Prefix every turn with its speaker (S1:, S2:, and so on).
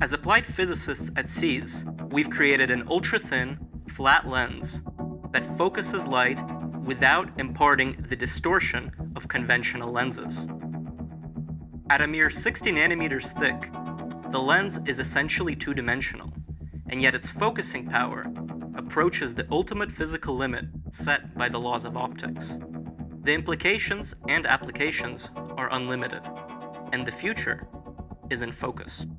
S1: As applied physicists at SEAS, we've created an ultra-thin, flat lens that focuses light without imparting the distortion of conventional lenses. At a mere 60 nanometers thick, the lens is essentially two-dimensional, and yet its focusing power approaches the ultimate physical limit set by the laws of optics. The implications and applications are unlimited, and the future is in focus.